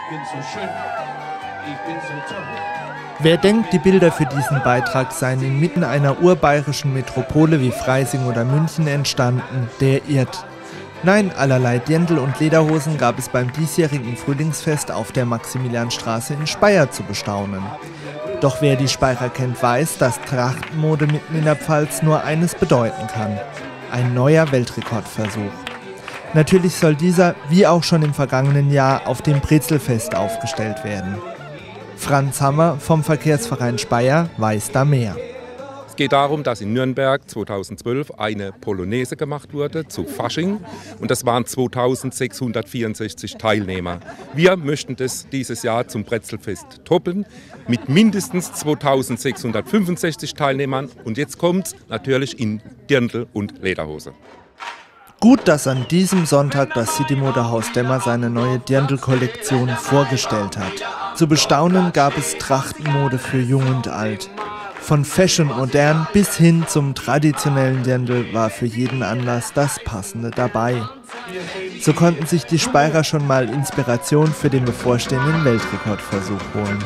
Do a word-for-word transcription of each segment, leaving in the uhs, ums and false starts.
bin so schön, ich bin so toll. Wer denkt, die Bilder für diesen Beitrag seien inmitten einer urbayerischen Metropole wie Freising oder München entstanden, der irrt. Nein, allerlei Dirndl und Lederhosen gab es beim diesjährigen Frühlingsfest auf der Maximilianstraße in Speyer zu bestaunen. Doch wer die Speyerer kennt, weiß, dass Trachtenmode mitten in der Pfalz nur eines bedeuten kann: ein neuer Weltrekordversuch. Natürlich soll dieser, wie auch schon im vergangenen Jahr, auf dem Brezelfest aufgestellt werden. Franz Hammer vom Verkehrsverein Speyer weiß da mehr. Es geht darum, dass in Nürnberg zweitausendzwölf eine Polonaise gemacht wurde zu Fasching und das waren zweitausendsechshundertvierundsechzig Teilnehmer. Wir möchten das dieses Jahr zum Brezelfest toppen mit mindestens zweitausendsechshundertfünfundsechzig Teilnehmern und jetzt kommt natürlich in Dirndl und Lederhose. Gut, dass an diesem Sonntag das City-Modehaus Demmer seine neue Dirndl-Kollektion vorgestellt hat. Zu bestaunen gab es Trachtenmode für Jung und Alt. Von Fashion modern bis hin zum traditionellen Dirndl war für jeden Anlass das Passende dabei. So konnten sich die Speyerer schon mal Inspiration für den bevorstehenden Weltrekordversuch holen.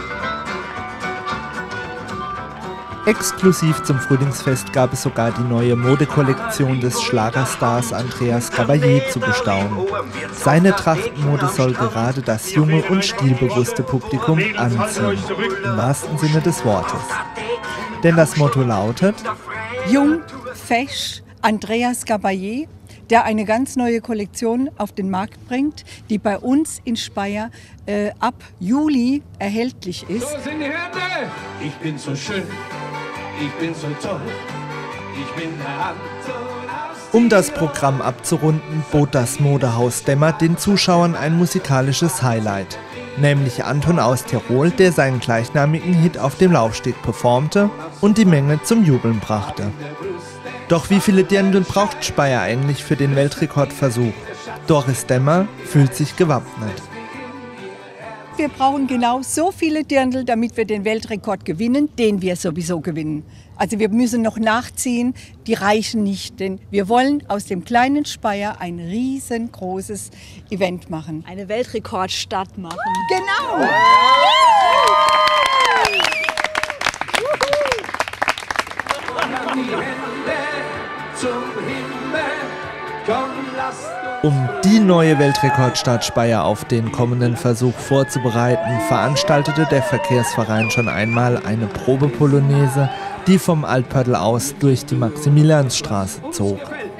Exklusiv zum Frühlingsfest gab es sogar die neue Modekollektion des Schlagerstars Andreas Gabalier zu bestaunen. Seine Trachtenmode soll gerade das junge und stilbewusste Publikum anziehen, im wahrsten Sinne des Wortes. Denn das Motto lautet: Jung, fesch, Andreas Gabalier, der eine ganz neue Kollektion auf den Markt bringt, die bei uns in Speyer äh, ab Juli erhältlich ist. Los in die Hände! Ich bin so schön, ich bin so toll, ich bin der Anton aus. Um das Programm abzurunden, bot das Modehaus Demmer den Zuschauern ein musikalisches Highlight. Nämlich Anton aus Tirol, der seinen gleichnamigen Hit auf dem Laufsteg performte und die Menge zum Jubeln brachte. Doch wie viele Dirndl braucht Speyer eigentlich für den Weltrekordversuch? Doris Demmer fühlt sich gewappnet. Wir brauchen genau so viele Dirndl, damit wir den Weltrekord gewinnen, den wir sowieso gewinnen. Also wir müssen noch nachziehen, die reichen nicht, denn wir wollen aus dem kleinen Speyer ein riesengroßes Event machen. Eine Weltrekordstadt machen. Genau! Um die neue Weltrekordstadt Speyer auf den kommenden Versuch vorzubereiten, veranstaltete der Verkehrsverein schon einmal eine Probepolonaise, die vom Altpöttl aus durch die Maximiliansstraße zog.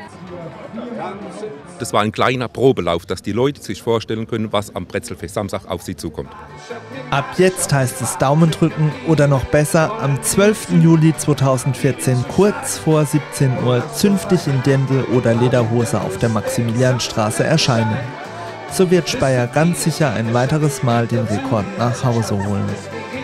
Das war ein kleiner Probelauf, dass die Leute sich vorstellen können, was am Brezelfest Samstag auf sie zukommt. Ab jetzt heißt es Daumen drücken oder noch besser, am zwölften Juli zweitausendvierzehn kurz vor siebzehn Uhr zünftig in Dirndl oder Lederhose auf der Maximilianstraße erscheinen. So wird Speyer ganz sicher ein weiteres Mal den Rekord nach Hause holen.